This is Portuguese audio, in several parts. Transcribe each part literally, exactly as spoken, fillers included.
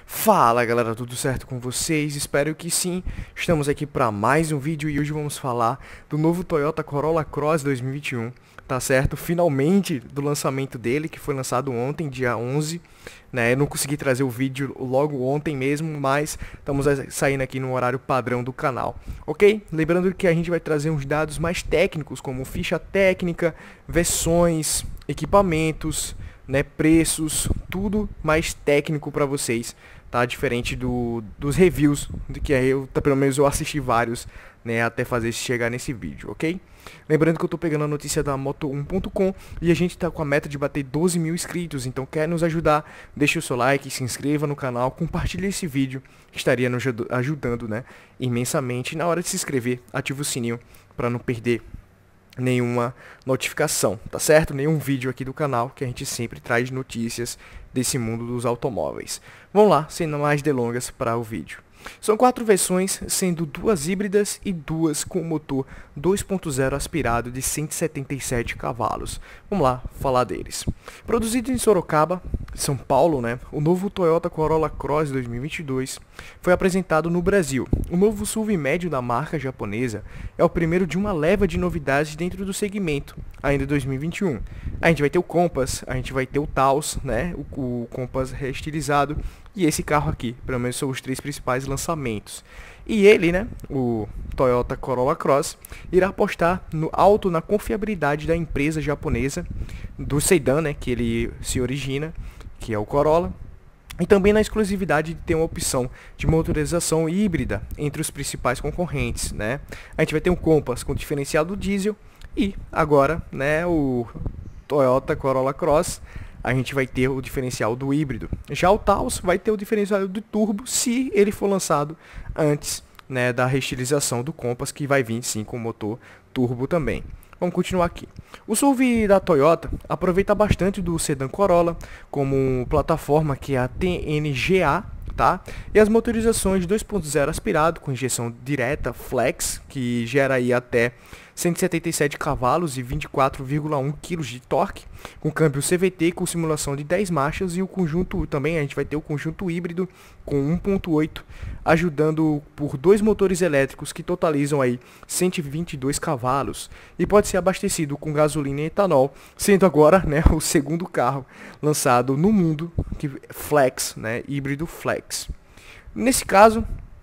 Fala galera, tudo certo com vocês? Espero que sim. Estamos aqui para mais um vídeo e hoje vamos falar do novo Toyota Corolla Cross dois mil e vinte e um, tá certo? Finalmente do lançamento dele, que foi lançado ontem, dia onze, né? Eu não consegui trazer o vídeo logo ontem mesmo, mas estamos saindo aqui no horário padrão do canal, ok? Lembrando que a gente vai trazer uns dados mais técnicos, como ficha técnica, versões, equipamentos, né, preços, tudo mais técnico para vocês, tá? Diferente do, dos reviews, de que eu, pelo menos eu assisti vários, né, até fazer chegar nesse vídeo, ok? Lembrando que eu tô pegando a notícia da moto um ponto com e a gente tá com a meta de bater doze mil inscritos, então quer nos ajudar? Deixa o seu like, se inscreva no canal, compartilhe esse vídeo, estaria nos ajudando, né, imensamente. Na hora de se inscrever, ative o sininho para não perder nenhuma notificação, tá certo? Nenhum vídeo aqui do canal, que a gente sempre traz notícias desse mundo dos automóveis. Vamos lá, sem mais delongas, para o vídeo. São quatro versões, sendo duas híbridas e duas com motor dois ponto zero aspirado de cento e setenta e sete cavalos. Vamos lá falar deles. Produzido em Sorocaba, São Paulo, né? O novo Toyota Corolla Cross dois mil e vinte e dois foi apresentado no Brasil. O novo S U V médio da marca japonesa é o primeiro de uma leva de novidades dentro do segmento, ainda em dois mil e vinte e um. A gente vai ter o Compass, a gente vai ter o Taos, né? O, o Compass reestilizado. E esse carro aqui, pelo menos são os três principais lançamentos. E ele, né, o Toyota Corolla Cross, irá apostar no alto na confiabilidade da empresa japonesa, do sedã, né, que ele se origina, que é o Corolla, e também na exclusividade de ter uma opção de motorização híbrida entre os principais concorrentes, né. A gente vai ter um Compass com diferencial do diesel e agora, né, o Toyota Corolla Cross, a gente vai ter o diferencial do híbrido. Já o Taos vai ter o diferencial do turbo se ele for lançado antes, né, da reestilização do Compass, que vai vir sim com motor turbo também. Vamos continuar aqui. O S U V da Toyota aproveita bastante do sedã Corolla como plataforma, que é a T N G A, tá? E as motorizações dois ponto zero aspirado com injeção direta Flex, que gera aí até cento e setenta e sete cavalos e vinte e quatro vírgula um quilos de torque, com câmbio C V T com simulação de dez marchas, e o conjunto também a gente vai ter o conjunto híbrido com um ponto oito, ajudando por dois motores elétricos que totalizam aí cento e vinte e dois cavalos, e pode ser abastecido com gasolina e etanol, sendo agora, né, o segundo carro lançado no mundo que Flex, né, híbrido Flex. Nesse caso,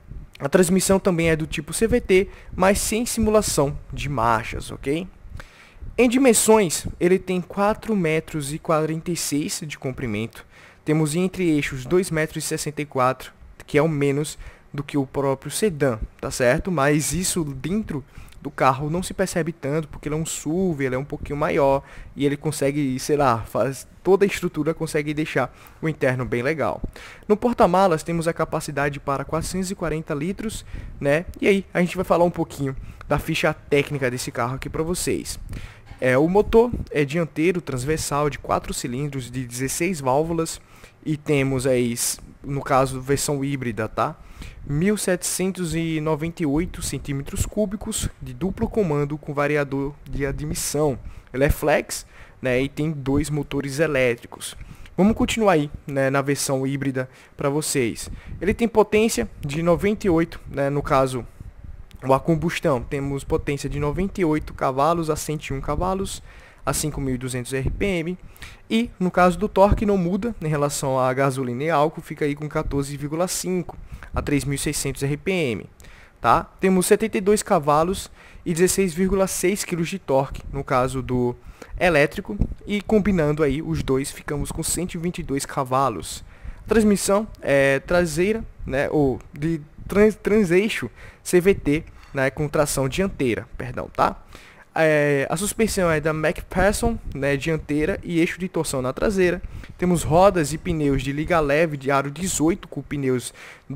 a transmissão também é do tipo C V T, mas sem simulação de marchas, ok? Em dimensões, ele tem quatro metros e quarenta e seis de comprimento. Temos entre eixos dois metros e sessenta e quatro, que é o menos do que o próprio sedã, tá certo? Mas isso dentro do carro não se percebe tanto, porque ele é um S U V, ele é um pouquinho maior e ele consegue, sei lá, faz toda a estrutura consegue deixar o interno bem legal. No porta-malas temos a capacidade para quatrocentos e quarenta litros, né? E aí a gente vai falar um pouquinho da ficha técnica desse carro aqui para vocês. É, o motor é dianteiro transversal de quatro cilindros de dezesseis válvulas e temos aí, no caso, versão híbrida, tá? mil setecentos e noventa e oito centímetros cúbicos de duplo comando com variador de admissão. Ele é flex, né, e tem dois motores elétricos. Vamos continuar aí, né, na versão híbrida para vocês. Ele tem potência de noventa e oito, né, no caso, a combustão, temos potência de noventa e oito cavalos a cento e um cavalos a cinco mil e duzentos R P M, e no caso do torque não muda em relação a gasolina e álcool, fica aí com quatorze vírgula cinco a três mil e seiscentos R P M, tá? Temos setenta e dois cavalos e dezesseis vírgula seis quilos de torque no caso do elétrico, e combinando aí os dois ficamos com cento e vinte e dois cavalos. A transmissão é traseira, né, ou de trans, transeixo C V T, né, com tração dianteira, perdão, tá? É, a suspensão é da MacPherson, né, dianteira, e eixo de torção na traseira. Temos rodas e pneus de liga leve de aro dezoito com pneus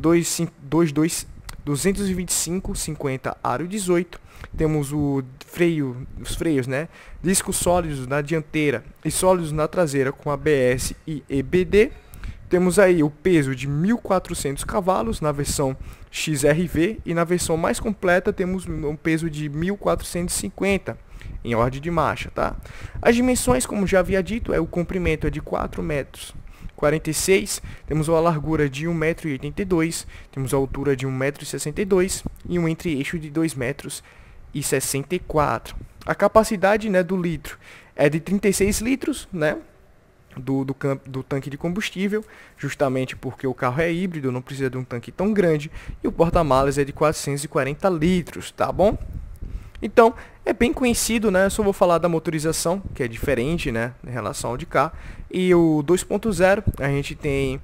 duzentos e vinte e cinco cinquenta aro dezoito. Temos o freio, os freios, né, discos sólidos na dianteira e sólidos na traseira com A B S e E B D. Temos aí o peso de mil e quatrocentos cavalos na versão X R V, e na versão mais completa temos um peso de mil quatrocentos e cinquenta em ordem de marcha, tá? As dimensões, como já havia dito, é o comprimento é de quatro metros quarenta e seis, temos a largura de um metro e oitenta e dois, temos a altura de um metro e sessenta e dois e um entre-eixo de dois metros e sessenta e quatro. A capacidade, né, do litro é de trinta e seis litros, né, do, do, do tanque de combustível, justamente porque o carro é híbrido, não precisa de um tanque tão grande, e o porta-malas é de quatrocentos e quarenta litros, tá bom? Então, é bem conhecido, né? Eu só vou falar da motorização, que é diferente, né, em relação ao de cá. E o dois ponto zero, a gente tem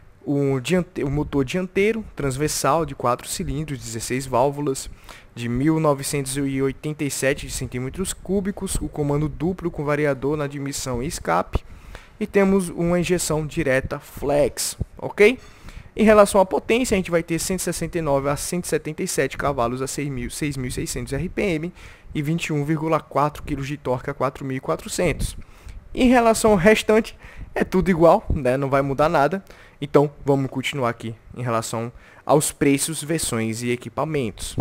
o, diante... o motor dianteiro transversal de quatro cilindros, dezesseis válvulas, de mil novecentos e oitenta e sete centímetros cúbicos, o comando duplo com variador na admissão e escape, e temos uma injeção direta flex, ok? Em relação à potência, a gente vai ter cento e sessenta e nove a cento e setenta e sete cavalos a seis mil e seiscentos R P M e vinte e um vírgula quatro quilos de torque a quatro mil e quatrocentos. Em relação ao restante, é tudo igual, né? Não vai mudar nada. Então, vamos continuar aqui em relação aos preços, versões e equipamentos.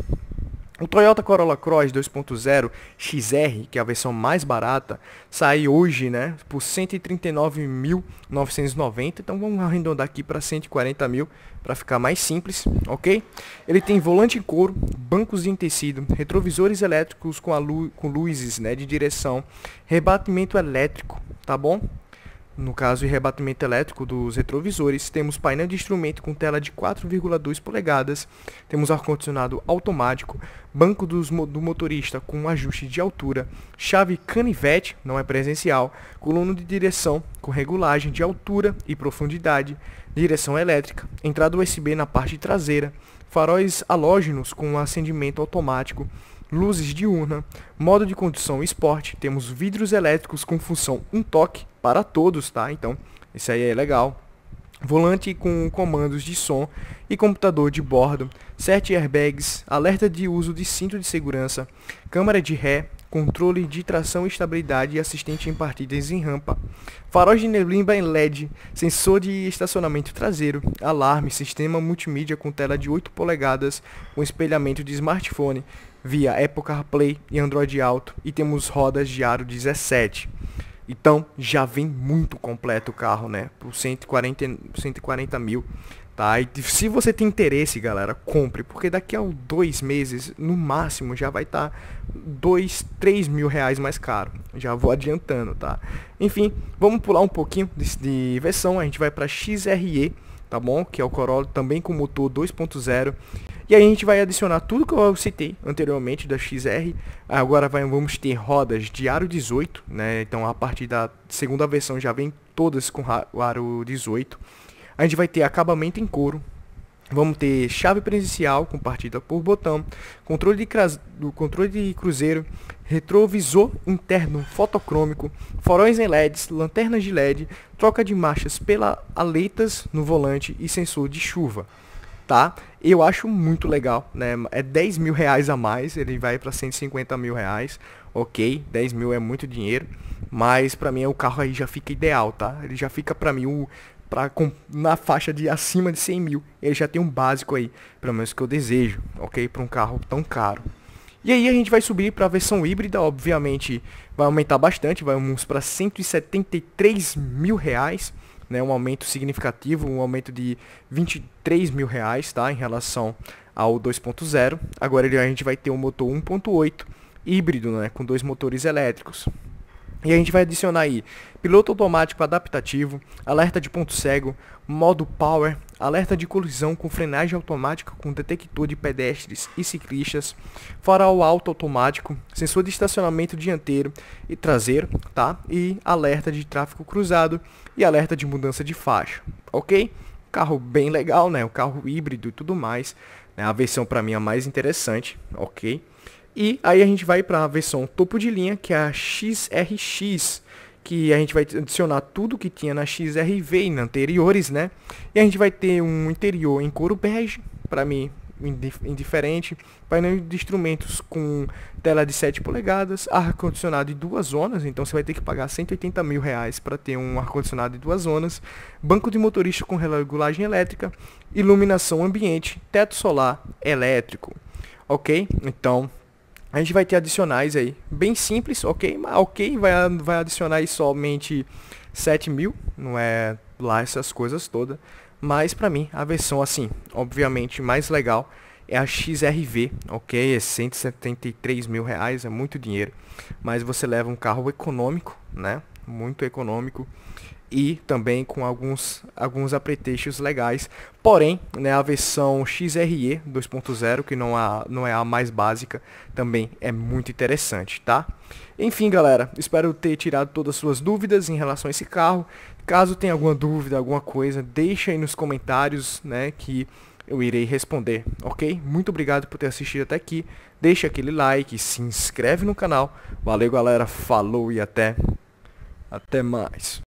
O Toyota Corolla Cross dois ponto zero X R, que é a versão mais barata, sai hoje, né, por cento e trinta e nove mil novecentos e noventa, então vamos arredondar aqui para cento e quarenta mil para ficar mais simples, ok? Ele tem volante em couro, bancos em tecido, retrovisores elétricos com, a lu com luzes, né, de direção, rebatimento elétrico, tá bom? No caso, o rebatimento elétrico dos retrovisores, temos painel de instrumento com tela de quatro vírgula dois polegadas, temos ar-condicionado automático, banco dos, do motorista com ajuste de altura, chave canivete, não é presencial, coluna de direção com regulagem de altura e profundidade, direção elétrica, entrada U S B na parte traseira, faróis halógenos com acendimento automático, luzes diurna, modo de condução esporte, temos vidros elétricos com função um toque para todos, tá? Então, isso aí é legal. Volante com comandos de som e computador de bordo, sete airbags, alerta de uso de cinto de segurança, câmera de ré, controle de tração e estabilidade e assistente em partidas em rampa, faróis de neblina em L E D, sensor de estacionamento traseiro, alarme, sistema multimídia com tela de oito polegadas com espelhamento de smartphone via Apple CarPlay e Android Auto, e temos rodas de aro dezessete. Então já vem muito completo o carro, né, por cento e quarenta mil, tá? E se você tem interesse, galera, compre, porque daqui a dois meses, no máximo, já vai estar tá dois, três mil reais mais caro. Já vou adiantando, tá? Enfim, vamos pular um pouquinho de, de versão, a gente vai para X R E, tá bom? Que é o Corolla também com motor dois ponto zero. E aí a gente vai adicionar tudo que eu citei anteriormente da X R. Agora vai, vamos ter rodas de aro dezoito, né? Então a partir da segunda versão já vem todas com o aro dezoito. A gente vai ter acabamento em couro. Vamos ter chave presencial com partida por botão, controle de, cras... do controle de cruzeiro, retrovisor interno fotocrômico, faróis em L E Ds, lanternas de L E D, troca de marchas pela aletas no volante e sensor de chuva. Tá? Eu acho muito legal, né? É dez mil reais a mais, ele vai para cento e cinquenta mil reais, ok, dez mil é muito dinheiro, mas para mim o carro aí já fica ideal, tá? Ele já fica para mim o, pra, com, na faixa de acima de cem mil, ele já tem um básico aí, pelo menos que eu desejo, ok? Para um carro tão caro. E aí a gente vai subir para a versão híbrida, obviamente vai aumentar bastante, vamos para cento e setenta e três mil reais, né, um aumento significativo, um aumento de vinte e três mil reais, tá, em relação ao dois ponto zero. Agora ele, a gente vai ter um motor um ponto oito híbrido, né, com dois motores elétricos. E a gente vai adicionar aí piloto automático adaptativo, alerta de ponto cego, modo power, alerta de colisão com frenagem automática com detector de pedestres e ciclistas, farol alto automático, sensor de estacionamento dianteiro e traseiro, tá? E alerta de tráfego cruzado e alerta de mudança de faixa, ok? Carro bem legal, né? O carro híbrido e tudo mais, né? A versão para mim é a mais interessante, ok? E aí a gente vai para a versão topo de linha, que é a X R X, que a gente vai adicionar tudo que tinha na X R V e na anteriores, né? E a gente vai ter um interior em couro bege, para mim indiferente, painel de instrumentos com tela de sete polegadas, ar-condicionado em duas zonas, então você vai ter que pagar cento e oitenta mil reais para ter um ar-condicionado em duas zonas, banco de motorista com regulagem elétrica, iluminação ambiente, teto solar elétrico, ok? Então a gente vai ter adicionais aí, bem simples, ok? Mas ok, vai, vai adicionar aí somente sete mil, não é lá essas coisas todas. Mas pra mim, a versão assim, obviamente mais legal é a X R V, ok? É cento e setenta e três mil reais, é muito dinheiro. Mas você leva um carro econômico, né? Muito econômico. E também com alguns, alguns apetrechos legais. Porém, né, a versão X R E dois ponto zero, que não, a, não é a mais básica, também é muito interessante, tá? Enfim, galera, espero ter tirado todas as suas dúvidas em relação a esse carro. Caso tenha alguma dúvida, alguma coisa, deixa aí nos comentários, né, que eu irei responder, ok? Muito obrigado por ter assistido até aqui. Deixa aquele like, se inscreve no canal. Valeu, galera, falou e até, até mais.